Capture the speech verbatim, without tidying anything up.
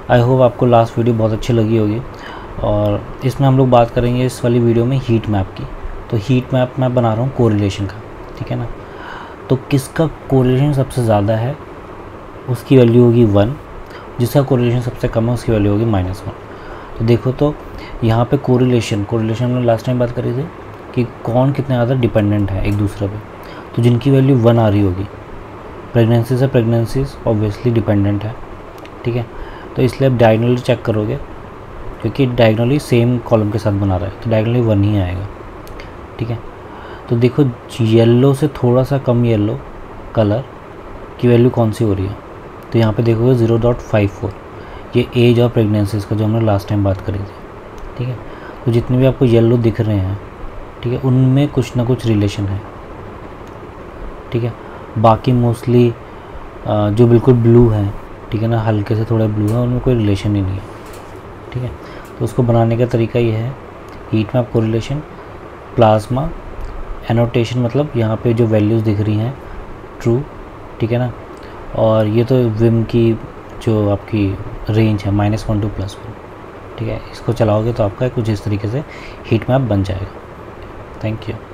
आई hope आपको last video बहुत अच्छी लगी होगी। और इसमें हम लोग बात करेंगे इस वाली वीडियो में हीट मैप की। तो हीट मैप मैं बना रहा हूँ कोरिलेशन का, ठीक है ना। तो किसका कोरिलेशन सबसे ज़्यादा है उसकी वैल्यू होगी वन, जिसका कोरिलेशन सबसे कम है उसकी वैल्यू होगी माइनस वन। तो देखो तो यहाँ पे कोरिलेशन कोरिलेशन हमने लास्ट टाइम बात करी थी कि कौन कितने ज़्यादा डिपेंडेंट है एक दूसरे पे। तो जिनकी वैल्यू वन आ रही होगी, प्रेगनेंसी से प्रेगनेंसीज ऑब्वियसली डिपेंडेंट है, ठीक है। तो इसलिए आप डायगनली चेक करोगे क्योंकि डायगनली सेम कॉलम के साथ बना रहा है, तो डायगनली वन ही आएगा, ठीक है। तो देखो येलो से थोड़ा सा कम येलो कलर की वैल्यू कौन सी हो रही है, तो यहाँ पे देखोगे ज़ीरो डॉट फाइव फोर, ये एज और प्रेगनेंसीज का जो हमने लास्ट टाइम बात करी थी, ठीक है। तो जितने भी आपको येलो दिख रहे हैं, ठीक है, उनमें कुछ ना कुछ रिलेशन है, ठीक है। बाकी मोस्टली जो बिल्कुल ब्लू है, ठीक है ना, हल्के से थोड़ा ब्लू है, उनमें कोई रिलेशन ही नहीं है, ठीक है। तो उसको बनाने का तरीका ये है, heat map correlation, plasma annotation, मतलब यहाँ पे जो वैल्यूज़ दिख रही हैं ट्रू, ठीक है ना। और ये तो विम की जो आपकी रेंज है minus one to plus one, ठीक है। इसको चलाओगे तो आपका कुछ इस तरीके से हीट मैप बन जाएगा। Thank you.